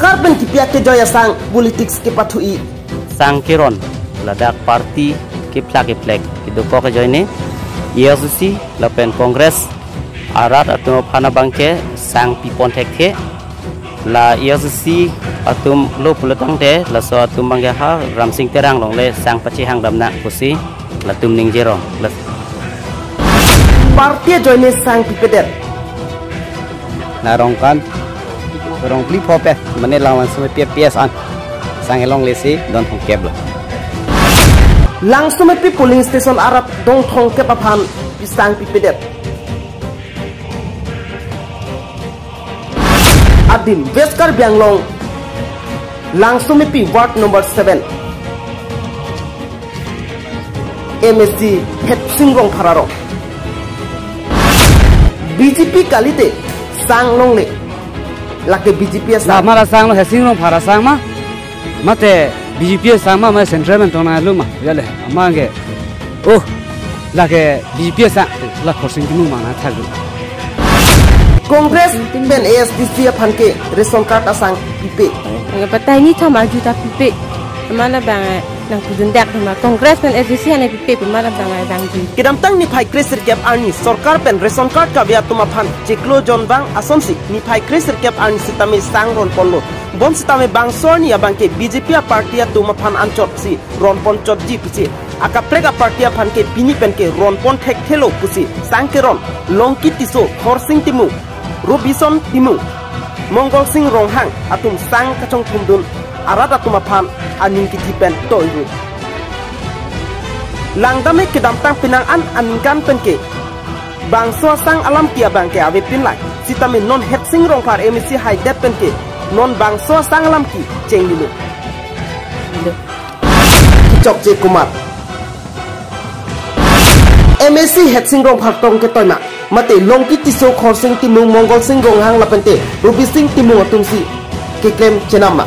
Songkar pen kipia ke joya sang politics ke pathui sang kiron ladak parti kiplak kidu ko ke joine ELCC lapen kongres arat atum phana bangke sang pipon thekhe la ELCC atum lo pulatang te la so atum bangge ha ramsing terang longle sang pachi hang damna kusi la tum ning jero la parti joine sang pipedet na rongkan rong pli phope mane lawan sme PS an sang elong lesi don hong kebla langsung pi polling station arab dong thong ke papan pisang pipedet adin Veskar Bianglong langsung pi ward number 7 MSC het singrong phararo BJP kalite sang longle lake BJP sa mara sang lo het singrong phara sang ma mate BJP sang ma central tona luma yale amange oh lake BJP sang la khorsing kinu mana thagu Kongres ben ASDC phanke ration card asang pipe patai ni thama juta pipe mana bang nang kudundak thama Kongres ben ASDC ane pipe mana bang bang ji kidam tang ni phai kresir kep arni sarkar ben ration card ka bia tuma phan cheklo jon bang asomsi ni phai kresir kep arni sitame sangron ponlo bon sitame bang sorni abangke BJP party tuma phan anchot si ron ponchot ji pichi akaprega party phanke pini penke ron pon thek thelo pusi sangkeron longki tiso horsing timu Robison Timu Mongol Sing Ronghang atum sang kacong thumdun arada tumaphan aning kitipen toiru langdame kedam tang pinang an aningkan penke bangso sang alam kia bangke ave pinlai sitame non het sing rongkar emisi haidep penke non bangso sang alam ki chengilu Kicok je Kumar MSC het sing rong phartong ke toina mate longki tiso khorsing timung Mongol Sing Ronghang lapente Ruby Sing timung atumsi ke claim chenama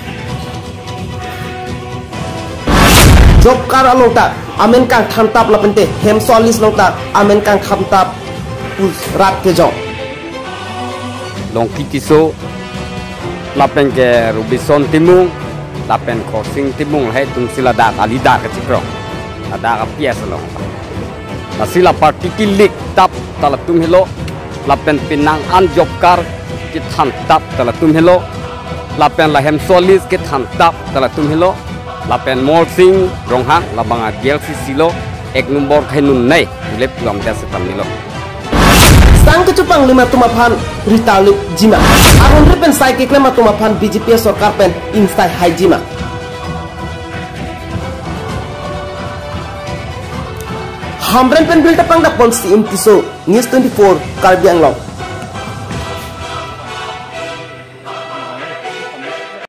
job kar alota amen kang thantap lapente hem solis lota amen kang khamtap pus rat ke jo longki tiso lapen ke Rubison timung lapen khorsing timung hai tum sila da alida ke cikro ada ka pias lo Nasila parti kilik tap talatum helo lapen pinang an job kar kit tap talatum helo lapen lahem solis kit tap talatum helo lapen morsing ronghang labanga GLCC lo ek number khainun nei lep tuam desa tamilo sang kecupang lima tumaphan ritaluk jima aron repen sai ke klema tumaphan BJP sarkar pen instai hai jima Hamren pen bil tapang da polsi imtiso News 24 Karbi Anglong